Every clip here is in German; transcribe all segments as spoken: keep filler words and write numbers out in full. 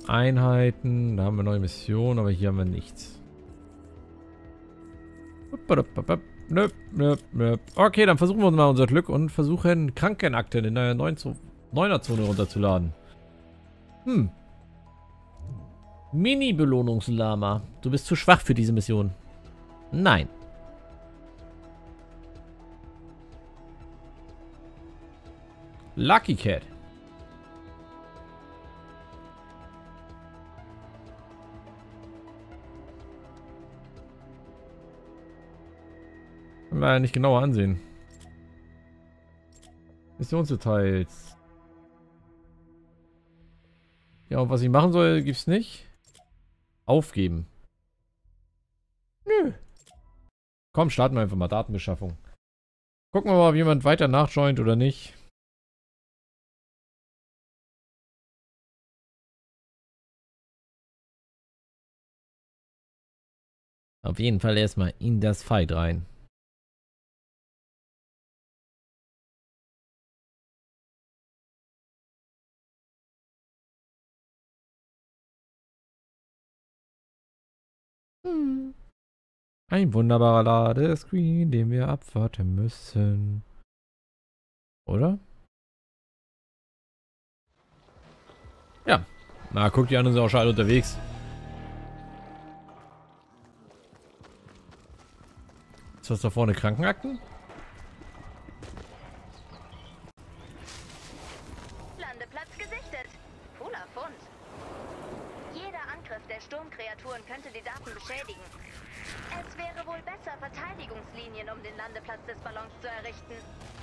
Einheiten. Da haben wir neue Missionen, aber hier haben wir nichts. Nö, nö, nö. Okay, dann versuchen wir mal unser Glück und versuchen Krankenakten in der neuner-Zone runterzuladen. Hm. Mini-Belohnungslama. Du bist zu schwach für diese Mission. Nein. Lucky Cat. Können wir ja nicht genauer ansehen. Missionsdetails. Ja, und was ich machen soll, gibt's nicht. Aufgeben. Nö. Komm, starten wir einfach mal Datenbeschaffung. Gucken wir mal, ob jemand weiter nachjoint oder nicht. Auf jeden Fall erstmal in das Fight rein. Hm. Ein wunderbarer Ladescreen, den wir abwarten müssen. Oder? Ja. Na, guck, die anderen sind auch schon alle unterwegs. Ist das da vorne Krankenakten? Landeplatz gesichtet. Cooler Fund. Jeder Angriff der Sturmkreaturen könnte die Daten beschädigen. Es wäre wohl besser, Verteidigungslinien um den Landeplatz des Ballons zu errichten.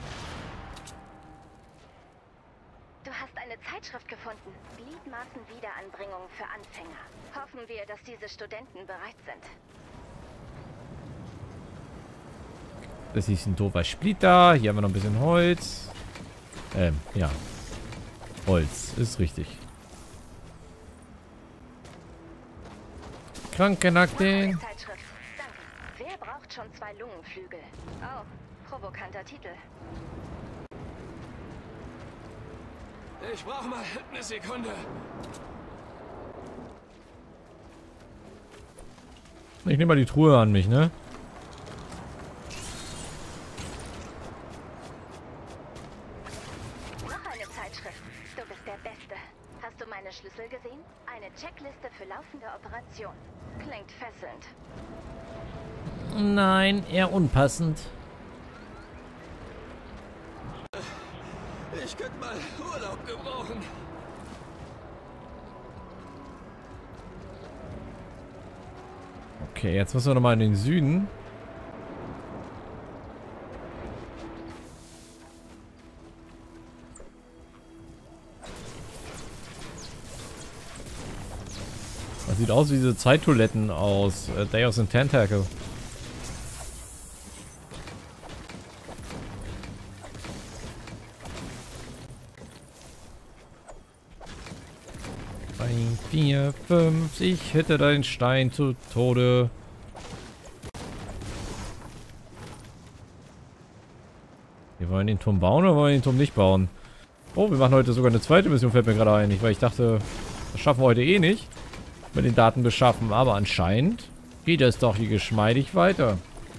Du hast eine Zeitschrift gefunden. Gliedmaßen-Wiederanbringung für Anfänger. Hoffen wir, dass diese Studenten bereit sind. Das ist ein doofer Splitter. Hier haben wir noch ein bisschen Holz. Ähm, ja. Holz, ist richtig. Krankenakten. Zeitschrift. Danke. Wer braucht schon zwei Lungenflügel? Oh, provokanter Titel. Ich brauche mal eine Sekunde. Ich nehme mal die Truhe an mich, ne? Noch eine Zeitschrift. Du bist der Beste. Hast du meine Schlüssel gesehen? Eine Checkliste für laufende Operation. Klingt fesselnd. Nein, eher unpassend. Ich könnte mal Urlaub gebrauchen. Okay, jetzt müssen wir nochmal in den Süden. Das sieht aus wie diese Zeittoiletten aus äh, Day of the Tentacle. Ein, vier, fünf, ich hätte deinen Stein zu Tode. Wir wollen den Turm bauen oder wollen wir den Turm nicht bauen? Oh, wir machen heute sogar eine zweite Mission, fällt mir gerade ein. Weil ich dachte, das schaffen wir heute eh nicht. Mit den Daten beschaffen. Aber anscheinend geht es doch hier geschmeidig weiter.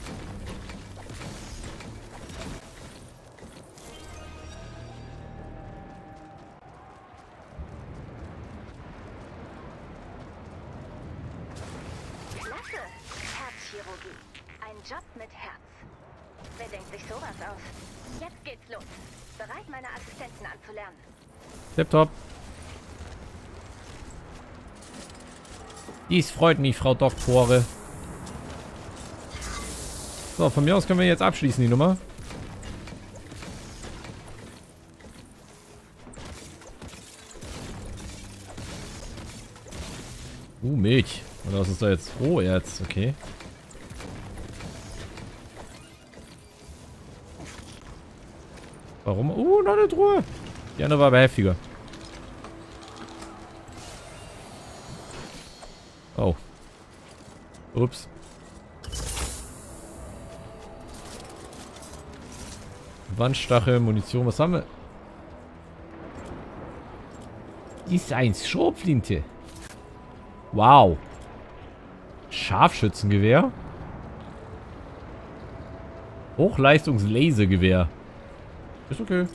Klasse. Herzchirurgie. Ein Job mit Herz. Wer denkt sich sowas aus? Jetzt geht's los. Bereit, meine Assistenten anzulernen. Tipptopp. Dies freut mich, Frau Doktore. So, von mir aus können wir jetzt abschließen, die Nummer. Uh, Milch. Oder was ist da jetzt? Oh, Erz, okay. Warum? Uh, noch eine Truhe. Die andere war aber heftiger. Oh. Ups. Wandstachel, Munition, was haben wir? Ist eins Schrotflinte. Wow. Scharfschützengewehr. Hochleistungs-Lasergewehr. Ist okay.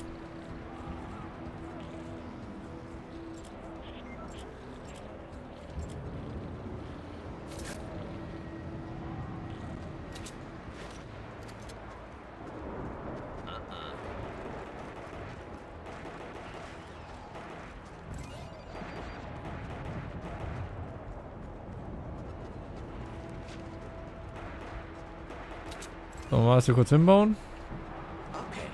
Sollen wir das hier kurz hinbauen? Okay.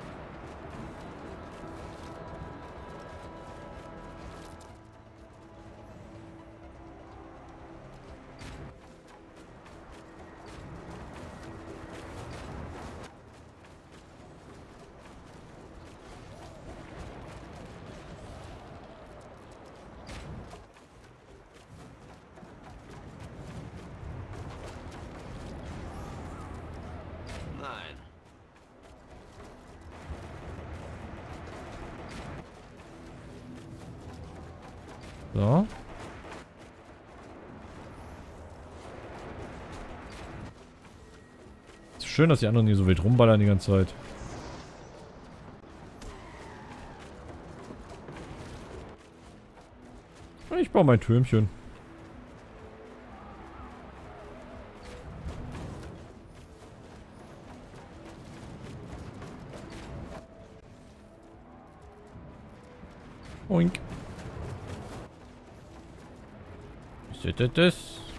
Nein. So. Ist schön, dass die anderen hier so wild rumballern die ganze Zeit. Ich baue mein Türmchen. Oink. Was ist das?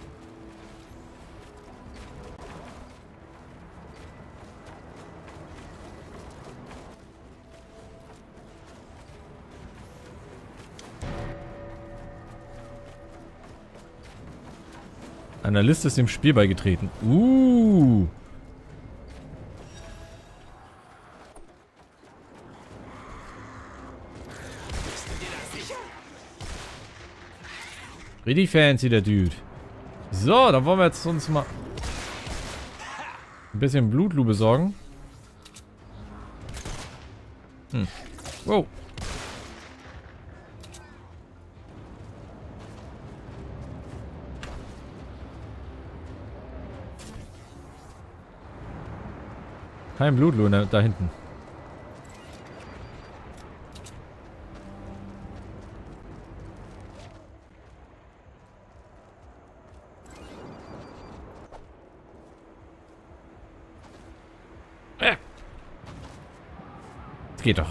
Einer Liste ist dem Spiel beigetreten. Uh. Richtig fancy, der Dude. So, dann wollen wir jetzt uns mal ein bisschen Blutlu besorgen. Hm. Wow. Kein Blutlu da, da hinten. Das geht doch.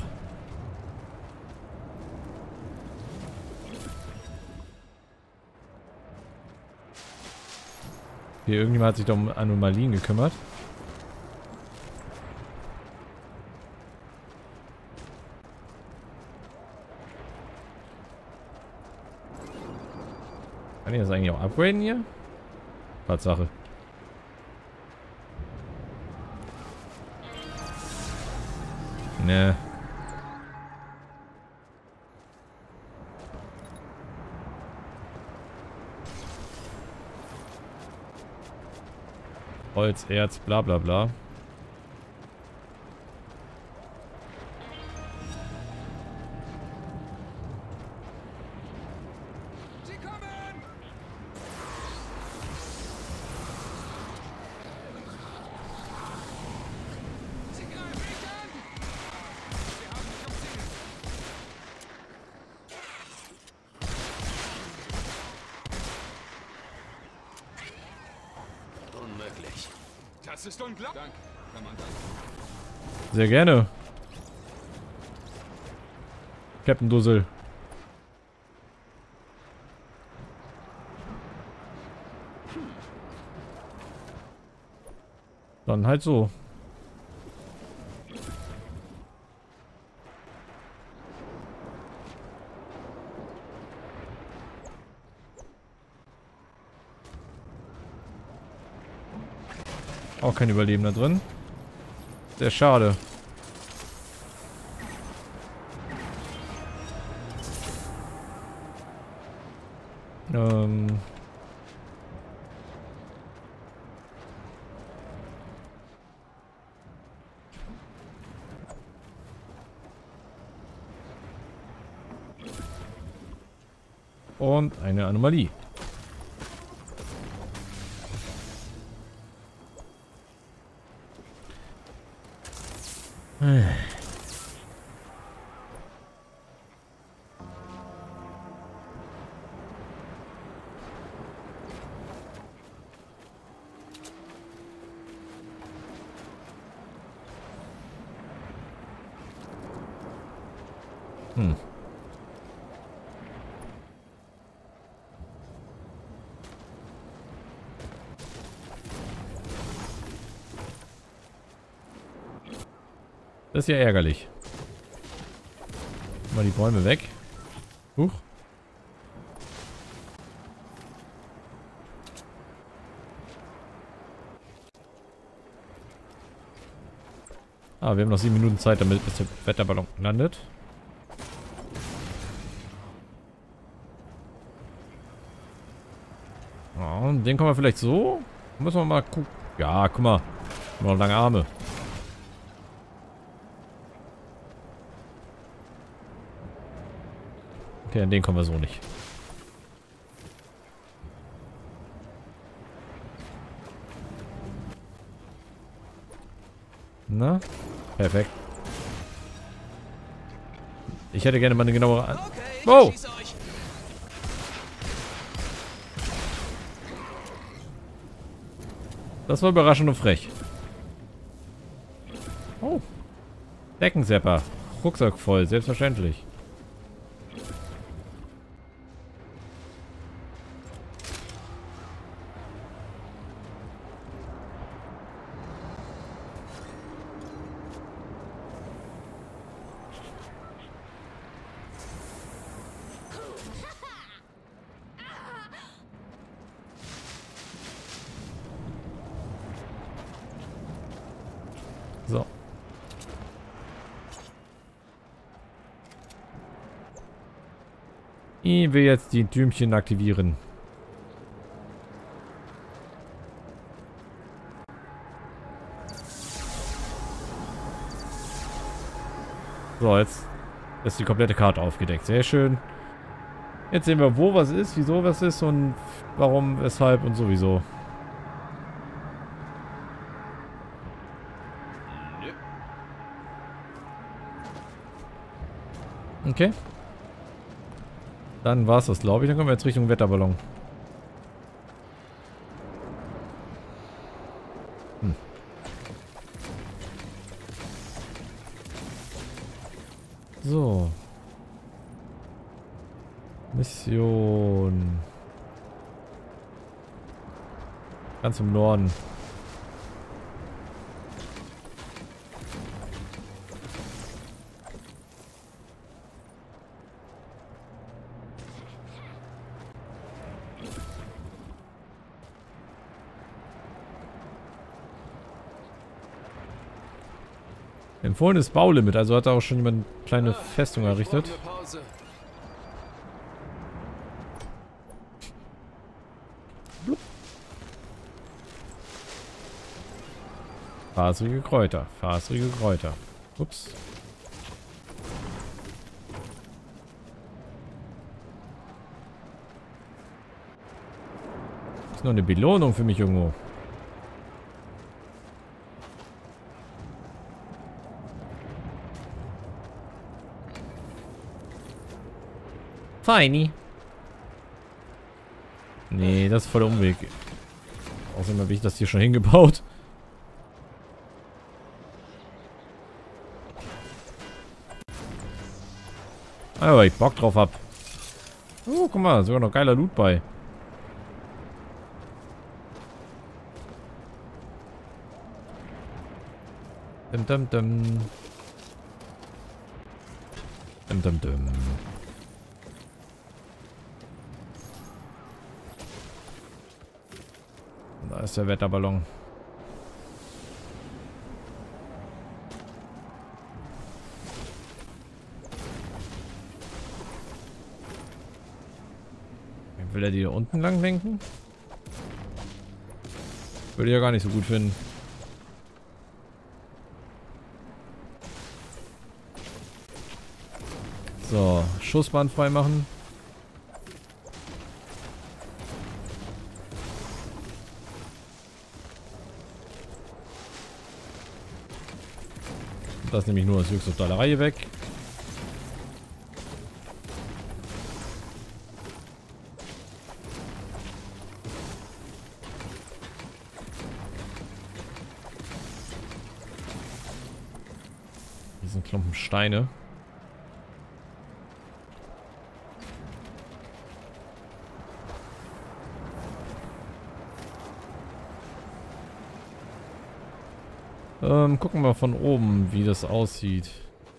Hier, irgendjemand hat sich doch um Anomalien gekümmert. Kann ich das eigentlich auch upgraden hier? Tatsache. Ne. Holz, Erz, bla bla bla. Sie kommen! Sie greifen mich an! Wir haben mich umzingelt. Unmöglich. Das ist unglaublich. Danke, Kommandant. Sehr gerne. Captain Dussel. Dann halt so. Auch kein Überlebender drin. Sehr schade. Ähm. Und eine Anomalie. Hm. Das ist ja ärgerlich. Mal die Bäume weg. Huch. Ah, wir haben noch sieben Minuten Zeit, damit bis der Wetterballon landet. Ja, und den kommen wir vielleicht so. Müssen wir mal gucken. Ja, guck mal. Noch lange Arme. Okay, an den kommen wir so nicht. Na? Perfekt. Ich hätte gerne mal eine genauere... An Okay, ich oh! schieße euch. Das war überraschend und frech. Oh. Deckensepper. Rucksack voll, selbstverständlich. So. Ich will jetzt die Türmchen aktivieren. So, jetzt ist die komplette Karte aufgedeckt. Sehr schön. Jetzt sehen wir, wo was ist, wieso was ist und warum, weshalb und sowieso. Okay. Dann war es das, glaube ich. Dann kommen wir jetzt Richtung Wetterballon. Hm. So. Mission. Ganz im Norden. Empfohlenes Baulimit, also hat da auch schon jemand eine kleine Festung errichtet. Faserige Kräuter, faserige Kräuter. Ups. Ist noch eine Belohnung für mich irgendwo. Feini. Nee, das ist voll der Umweg. Außerdem habe ich das hier schon hingebaut. Aber ich Bock drauf hab. Oh, guck mal, sogar noch geiler Loot bei. Dum dum dum. Dum dum dum. Da ist der Wetterballon. Will er die da unten lang lenken? Würde ich ja gar nicht so gut finden. So, Schussbahn freimachen. Das nehme ich nur als höchste Dollerei weg. Diesen Klumpen Steine. Ähm, gucken wir von oben, wie das aussieht.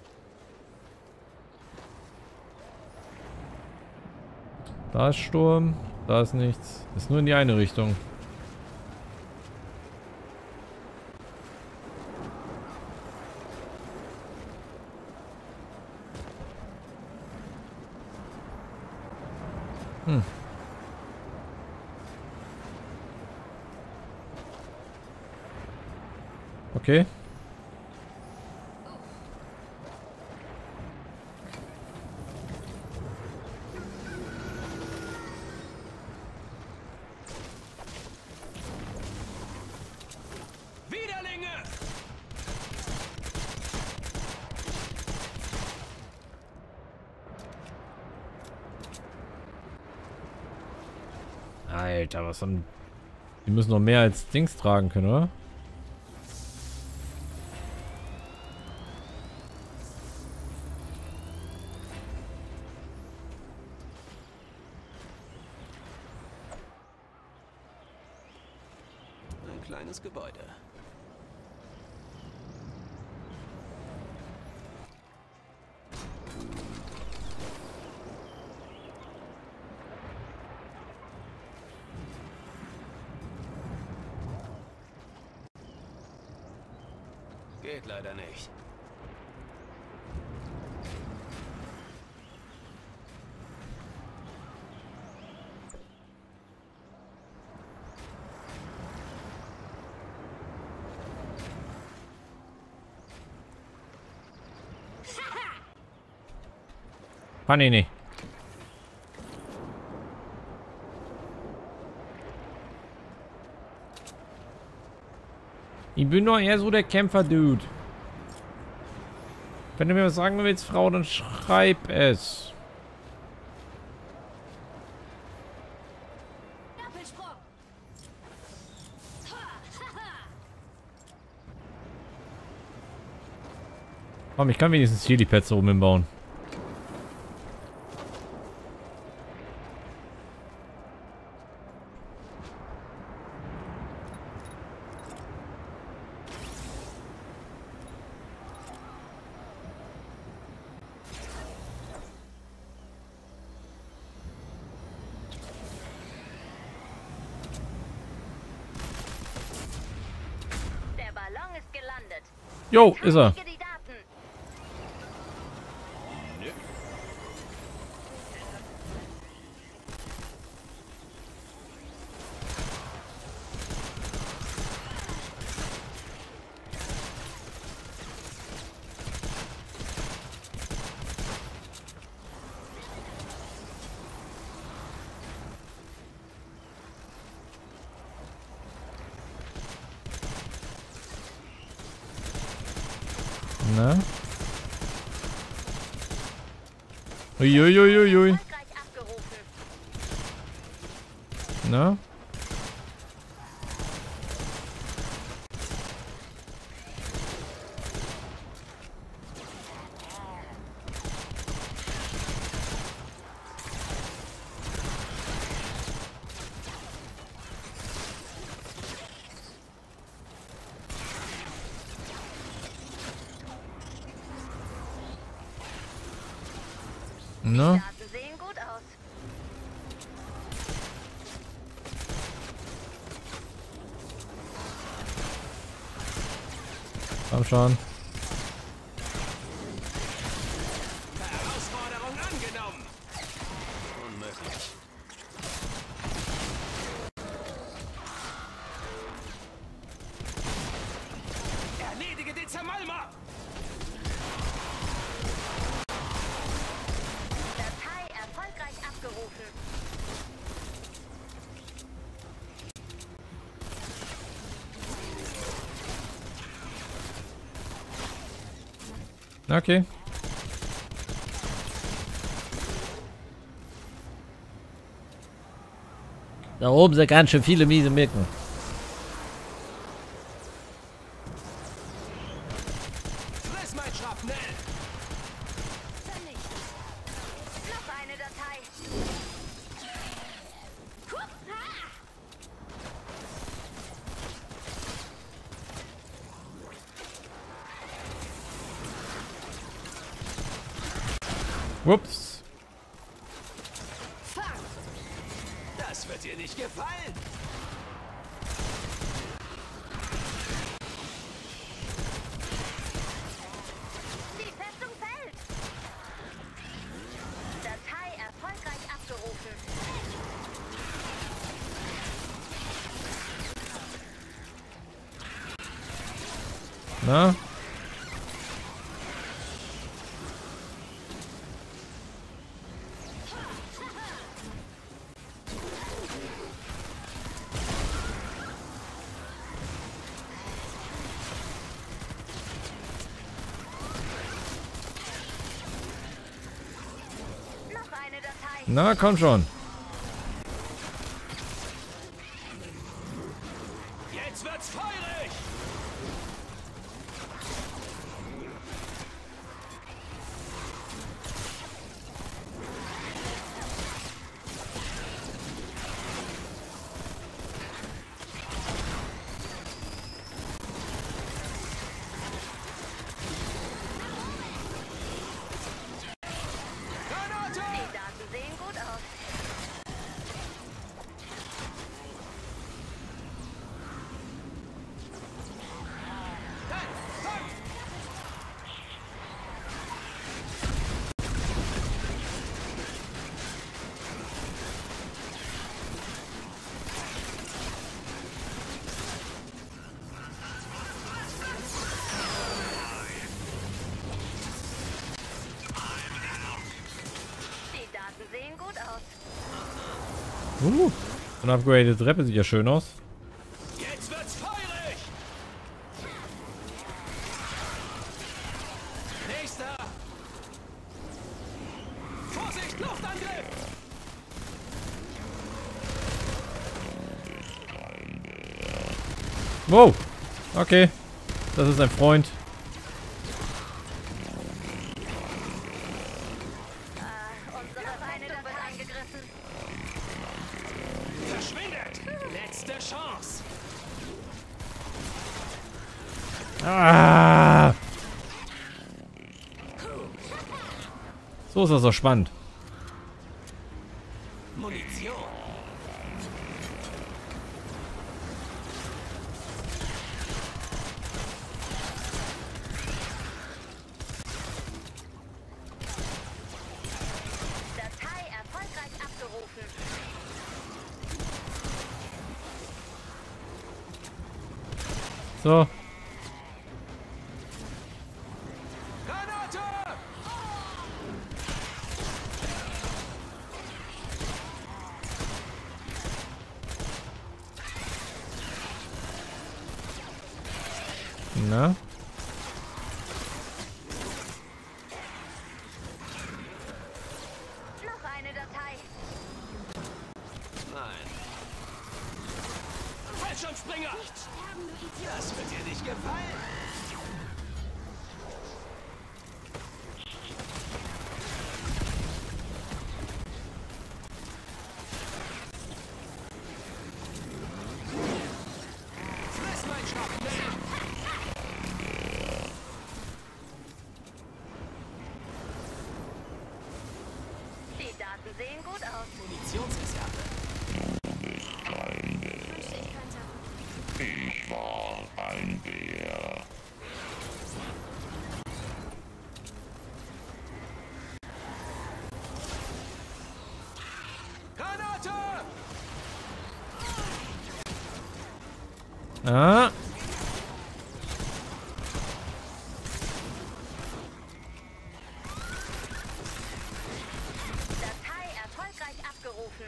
Da ist Sturm, da ist nichts. Ist nur in die eine Richtung. Hm. Okay. Widerlinge! Alter, was haben... Die müssen noch mehr als Dings tragen können, oder? Ein kleines Gebäude. Geht leider nicht. Panini. Ich bin doch eher so der Kämpfer-Dude. Wenn du mir was sagen willst, Frau, dann schreib es. Komm, ich kann wenigstens hier die Plätze oben hinbauen. Der Ballon ist gelandet. Jo, ist er. Kriege die Daten. Na? Uiuiuiui. Erfolgreich abgerufen. Na? Na? Daten sehen gut aus. Komm schon. Herausforderung angenommen. Unmöglich. Erledige den Zermalmer! Datei erfolgreich abgerufen. Okay. Da oben sind ganz schön viele miese Mücken. Friss mein Schrapnell! Vernichtet. Noch eine Datei. Hup, ha! Ups. Das wird dir nicht gefallen. Die Festung fällt. Datei erfolgreich abgerufen. Na? Noch eine Datei. Na, komm schon. Jetzt wird's feurig. Granate! Die Daten sehen gut aus. Die Daten sehen gut aus. Uh, eine upgraded Treppe sieht ja schön aus. Jetzt wird's feurig. Nächster. Vorsicht, Luftangriff. Wow. Okay. Das ist ein Freund. Ah, unsere Festung wird angegriffen. Verschwindet. Letzte Chance. Ah. So ist das doch spannend. Munition. Datei erfolgreich abgerufen. So. Granate! Na? Noch eine Datei. Nein. Fallschirmspringer! Das wird dir nicht gefallen. Friss mein Schrapnell! Die Daten sehen gut aus. Munitionsreserve. Ich war ein Bär. Granate! Ah. Datei erfolgreich abgerufen.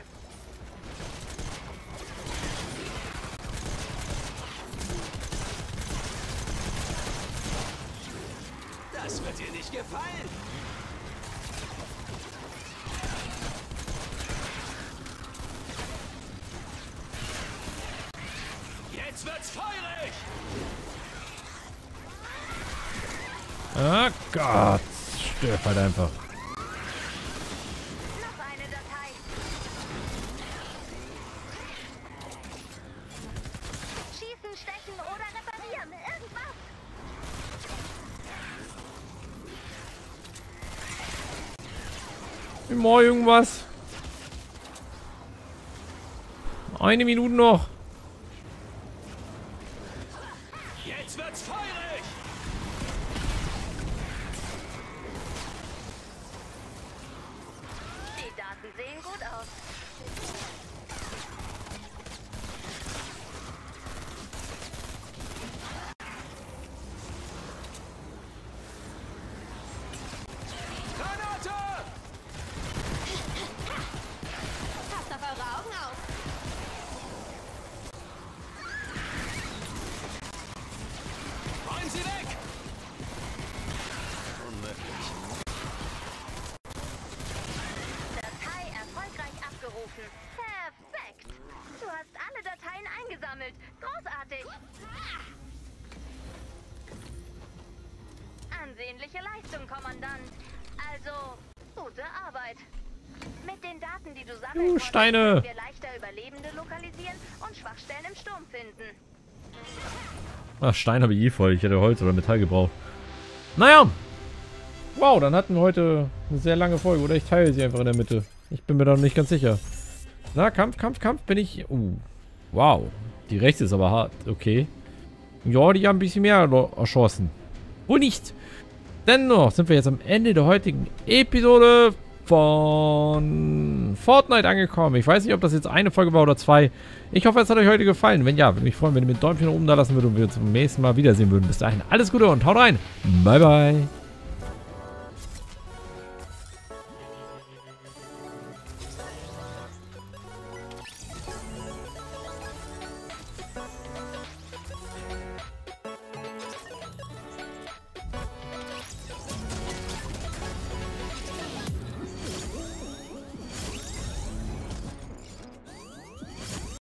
Das wird dir nicht gefallen. Jetzt wird's feurig! Ah Gott. Stirb halt einfach. Noch eine Datei. Schießen, stechen oder reparieren. Irgendwas. Immer irgendwas. Eine Minute noch. Jetzt wird's feurig! Die Daten sehen gut aus. Granate! Passt auf eure Augen auf. Räumen Sie weg! Datei erfolgreich abgerufen. Perfekt. Du hast alle Dateien eingesammelt. Großartig. Ansehnliche Leistung, Kommandant. Also, gute Arbeit. Mit den Daten, die du sammeln Uh, konntest, Steine. können wir leichter Überlebende lokalisieren und Schwachstellen im Sturm finden. Ach, Stein habe ich eh voll. Ich hätte Holz oder Metall gebraucht. Naja. Wow, dann hatten wir heute eine sehr lange Folge. Oder ich teile sie einfach in der Mitte. Ich bin mir da noch nicht ganz sicher. Na, Kampf, Kampf, Kampf bin ich... Uh, wow. Die rechts ist aber hart. Okay. Ja, die haben ein bisschen mehr erschossen. Wo nicht? Dennoch sind wir jetzt am Ende der heutigen Episode von Fortnite angekommen. Ich weiß nicht, ob das jetzt eine Folge war oder zwei. Ich hoffe, es hat euch heute gefallen. Wenn ja, würde mich freuen, wenn ihr mit Däumchen nach oben da lassen würdet und wir uns zum nächsten Mal wiedersehen würden. Bis dahin, alles Gute und haut rein. Bye, bye.